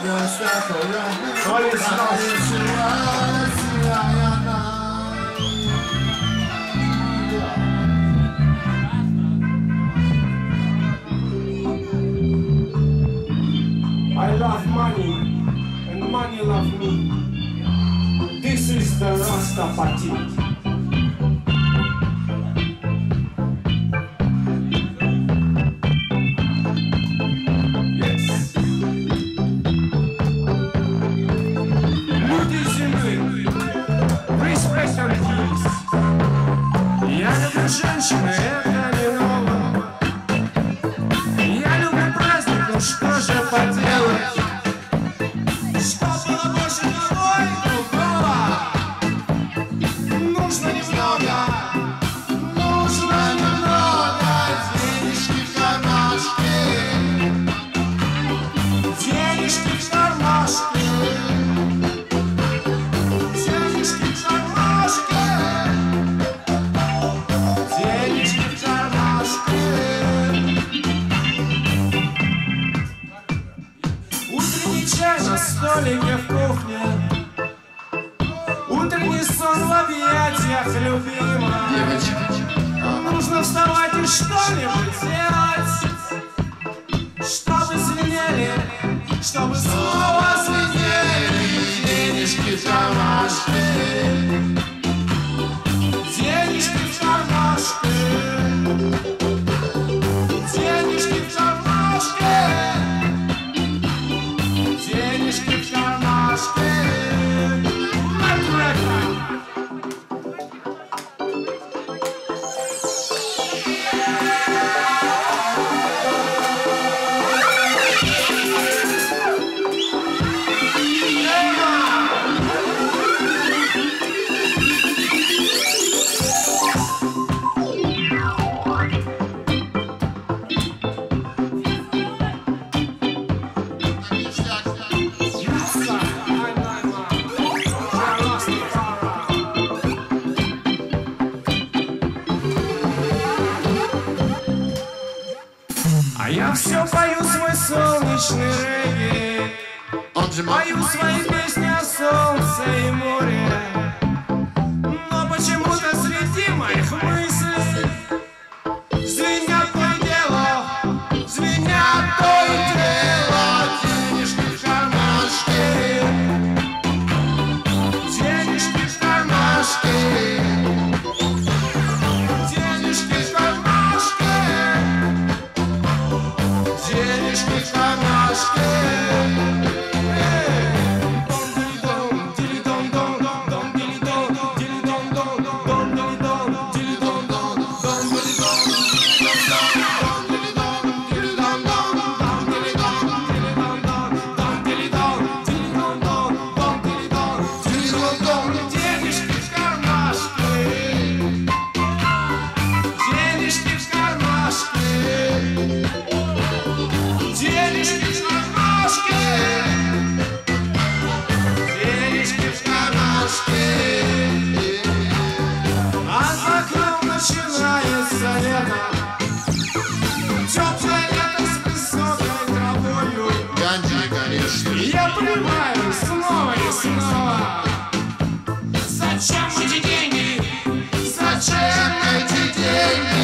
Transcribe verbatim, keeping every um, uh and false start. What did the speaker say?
I love money, and money love me. This is the Rasta Party. Женщины, это не ново. Я люблю праздник, ну что же поделать? Что было больше того и другого? Нужно немного, нужно немного денежки в кармашке, денежки в кармашке, денежки в кармашке. На столике в кухне, утренний сон в объятиях любимой. Нужно вставать и что-нибудь делать, чтобы звенели, чтобы снова звенели денежки в кармашке, денежки в кармашке, денежки в кармашке. Денежки в кармашке. А я все пою свой солнечный регги, пою свои песни о солнце и море. Но почему-то среди моих мыслей звенят то и дело, звенят то и дело денежки в кармашке, денежки в кармашке, денежки в кармашке. Денежки в кармашке. Начинается лето, теплое лето с высокой травою. Ганджи, конечно. Я понимаю снова и снова. Зачем эти деньги? Зачем эти деньги?